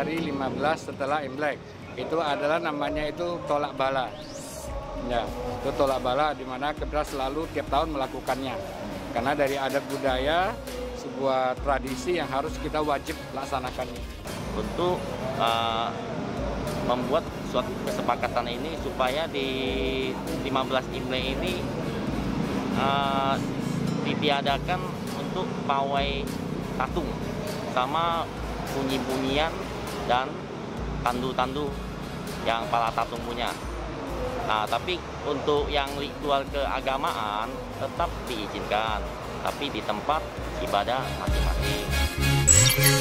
hari 15 setelah Imlek. Itu adalah namanya itu tolak bala. Ya, itu tolak bala di mana kita selalu tiap tahun melakukannya. Karena dari adat budaya, sebuah tradisi yang harus kita wajib laksanakan. Untuk membuat suatu kesepakatan ini supaya di 15 Imlek ini ditiadakan untuk pawai tatung sama bunyi-bunyian dan tandu-tandu yang para tatung punya. Nah, tapi untuk yang ritual keagamaan tetap diizinkan, tapi di tempat ibadah masing-masing.